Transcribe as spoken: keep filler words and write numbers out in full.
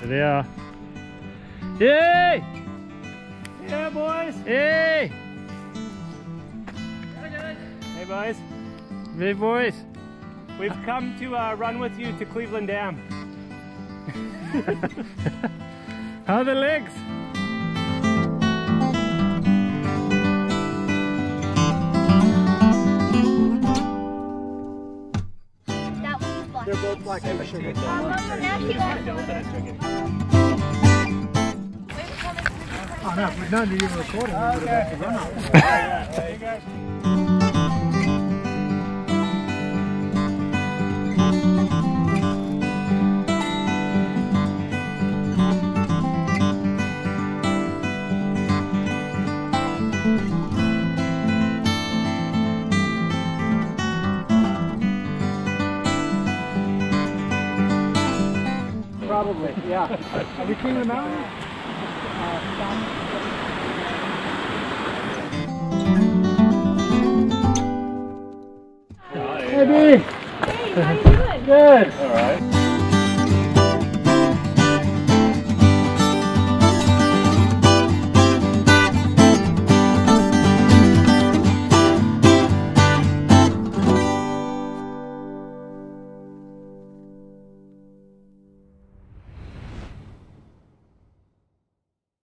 they are. Yay! Yeah, boys! Hey! Hey, boys. Hey, boys. We've come to uh, run with you to Cleveland Dam. How are the legs? That one's black. They're both black and sugar. Oh no, if we'd known you were recording, we would have had to run out. There you go. Probably, yeah. Have we seen the mountain? Hey, B. Hey, how you doing? Good. All right.